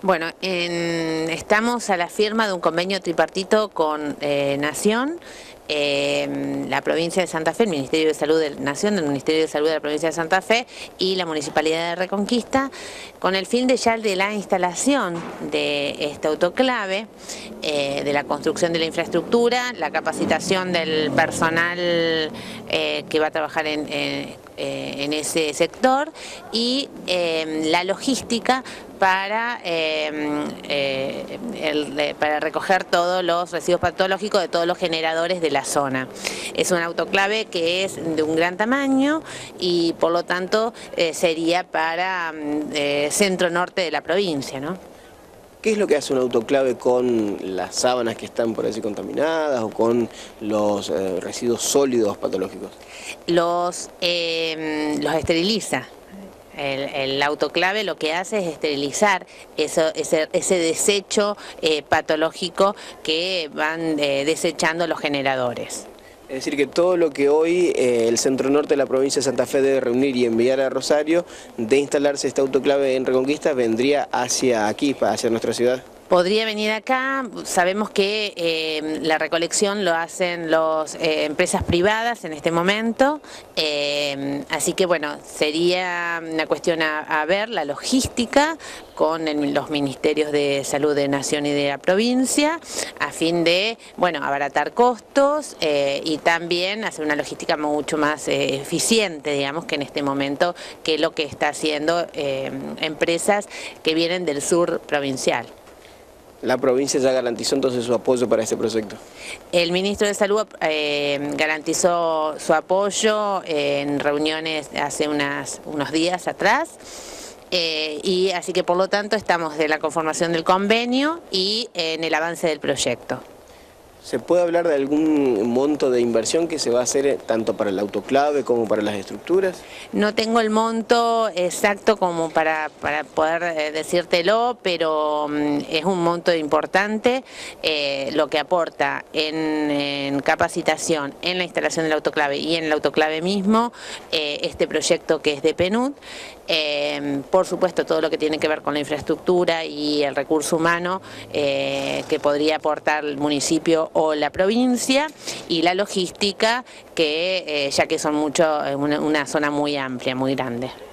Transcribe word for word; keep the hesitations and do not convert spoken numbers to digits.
Bueno, en, estamos a la firma de un convenio tripartito con eh, Nación, eh, la provincia de Santa Fe, el Ministerio de Salud de Nación, el Ministerio de Salud de la provincia de Santa Fe y la Municipalidad de Reconquista, con el fin de ya de la instalación de este autoclave, eh, de la construcción de la infraestructura, la capacitación del personal eh, que va a trabajar en, en, en ese sector y eh, la logística para, eh, eh, el, para recoger todos los residuos patológicos de todos los generadores de la zona. Es un autoclave que es de un gran tamaño y por lo tanto eh, sería para eh, centro norte de la provincia, ¿no? ¿Qué es lo que hace un autoclave con las sábanas que están por así contaminadas o con los eh, residuos sólidos patológicos? Los, eh, los esteriliza. El, el autoclave lo que hace es esterilizar eso, ese, ese desecho eh, patológico que van eh, desechando los generadores. Es decir, que todo lo que hoy eh, el centro norte de la provincia de Santa Fe debe reunir y enviar a Rosario, de instalarse este autoclave en Reconquista, vendría hacia aquí, hacia nuestra ciudad. Podría venir acá, sabemos que eh, la recolección lo hacen las eh, empresas privadas en este momento, eh, así que bueno, sería una cuestión a, a ver, la logística con el, los ministerios de salud de Nación y de la provincia, a fin de, bueno, abaratar costos eh, y también hacer una logística mucho más eh, eficiente, digamos, que en este momento, que lo que está haciendo eh, empresas que vienen del sur provincial. ¿La provincia ya garantizó entonces su apoyo para este proyecto? El ministro de Salud eh, garantizó su apoyo en reuniones hace unas, unos días atrás, eh, y así que por lo tanto estamos de la conformación del convenio y en el avance del proyecto. ¿Se puede hablar de algún monto de inversión que se va a hacer tanto para el autoclave como para las estructuras? No tengo el monto exacto como para, para poder eh, decírtelo, pero um, es un monto importante eh, lo que aporta en, en capacitación, en la instalación del autoclave y en el autoclave mismo, eh, este proyecto que es de PNUD. Eh, por supuesto todo lo que tiene que ver con la infraestructura y el recurso humano eh, que podría aportar el municipio o la provincia, y la logística que eh, ya que son mucho, una, una zona muy amplia, muy grande.